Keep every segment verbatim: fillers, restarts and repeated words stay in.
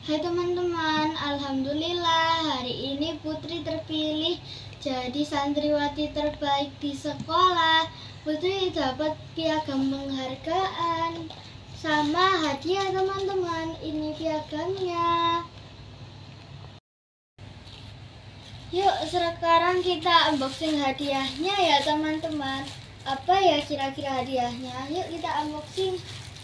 Hai teman-teman, alhamdulillah hari ini Putri terpilih jadi santriwati terbaik di sekolah. Putri dapat piagam penghargaan sama hadiah teman-teman. Ini piagamnya. Yuk sekarang kita unboxing hadiahnya ya teman-teman. Apa ya kira-kira hadiahnya? Yuk kita unboxing.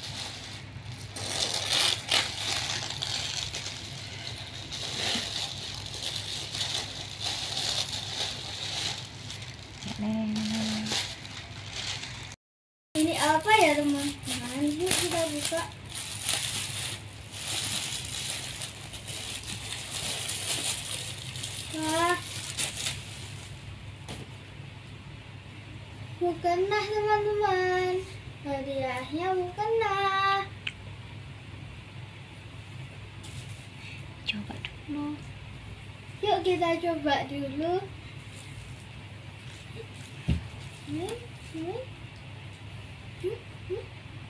Ini apa ya teman-teman? Yuk kita buka. Wah, mukena teman-teman. Hadiahnya mukena. Coba dulu. Yuk kita coba dulu. Ini, ini. Hmm, hmm.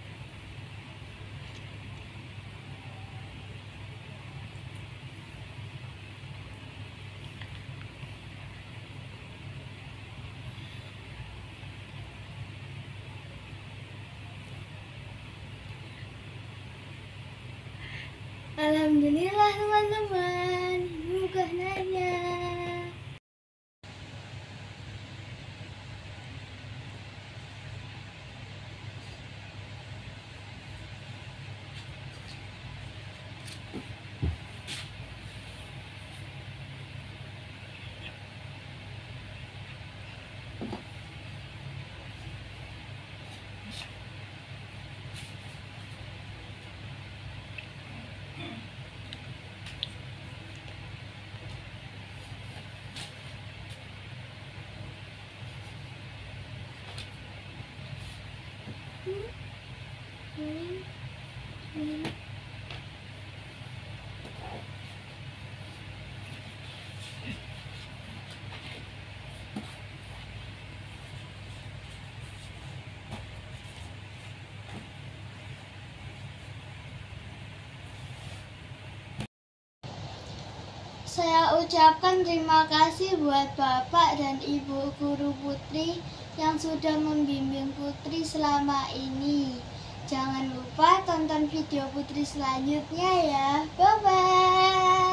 Alhamdulillah teman-teman, mukenanya. Hmm, hmm. Saya ucapkan terima kasih buat Bapak dan Ibu Guru Putri yang sudah membimbing Putri selama ini. Jangan lupa tonton video Putri selanjutnya ya. Bye-bye.